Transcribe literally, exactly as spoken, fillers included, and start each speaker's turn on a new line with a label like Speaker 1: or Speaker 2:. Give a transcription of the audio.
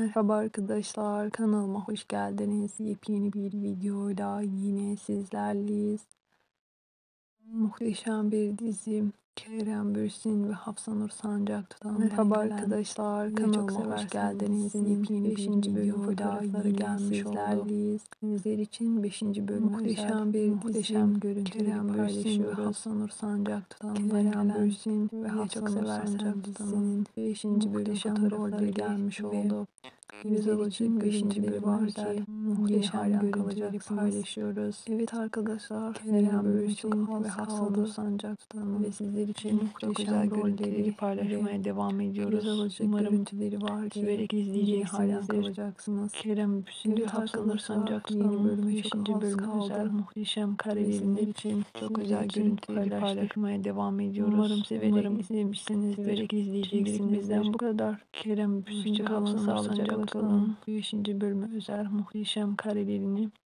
Speaker 1: Merhaba arkadaşlar, kanalıma hoş geldiniz. Yepyeni bir videoyla yine sizlerleyiz. Muhteşem bir dizi. Kerem Bürsin ve Hafsanur Sancak'tan Merhaba arkadaşlar, kanalıma hoş geldiniz. Yepyeni beşinci bir videoyla yine sizlerleyiz. Sizler için beşinci bölüm muhteşem bir muhteşem görüntüleri Kerem Bürsin ve Hafsanur Sancak'tan Kerem Bürsin ve Hafsanur Sancak'tan beşinci bölüm fotoğrafları gelmiş oldu. Göz alıcı beşinci bölüm var ki muhteşem görüntüleri paylaşıyoruz. Evet arkadaşlar, Kerem Bürsin ve Hafsanur Sancak'tan ve sizler için çok özel görüntüleri paylaşmaya devam ediyoruz. Göz alıcı umarım görüntüleri var ki severek izleyeceksiniz, kalacaksınız. Kerem Bürsin ve Hafsanur Sancak'tan yeni bölüme beşinci bölüme özel muhteşem karelerinde için çok özel görüntüleri paylaşmaya devam ediyoruz. Umarım severek izlemişsiniz, severek izleyeceksiniz. Bizden bu kadar. Kerem Bürsin ve Hafsanur Sancak'tan beşinci bölüme özel muhteşem karelerini